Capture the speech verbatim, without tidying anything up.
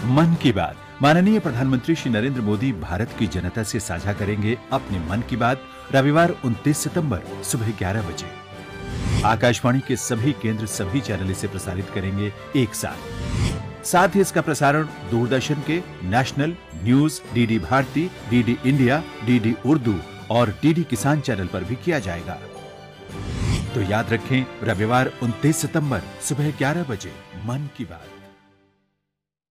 मन की बात। माननीय प्रधानमंत्री श्री नरेंद्र मोदी भारत की जनता से साझा करेंगे अपने मन की बात रविवार उनतीस सितंबर सुबह ग्यारह बजे। आकाशवाणी के सभी केंद्र सभी चैनल इसे प्रसारित करेंगे एक साथ। साथ ही इसका प्रसारण दूरदर्शन के national news, DD Bharati, DD India, DD Urdu और डीडी किसान चैनल पर भी किया जाएगा। तो याद रखें, रविवार उनतीस सितंबर सुबह ग्यारह बजे मन की बात।